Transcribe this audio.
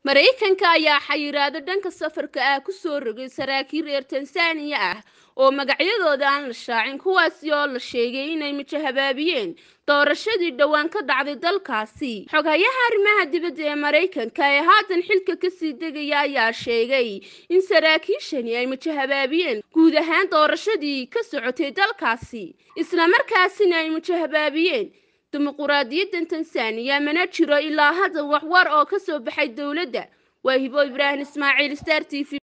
Mareykanka ayaa xayiraado dhanka safarka ah ku soo rogay saraakiil reer Tansaaniya ah oo magacyadooda aan la shaacin kuwaasi oo la sheegay inay mijahabaabiyeen doorashadii dhawaan ka dhacday dalkaasi. Xogayaha arrimaha dibadda ee Mareykanka ee haatan xilka ka sii degaya ayaa sheegay in saraakiishani ay mijahabaabiyeen guud ahaan doorashadii ka socotay dalkaasi, isla markaasina ay mijahabaabiyeen dimuqraadiyadda Tansaaniya. Mana jiro ilaa hadda wax war oo ka soo baxay dowladda. Waa Hibo Ibrahim Ismaaciil, Star TV.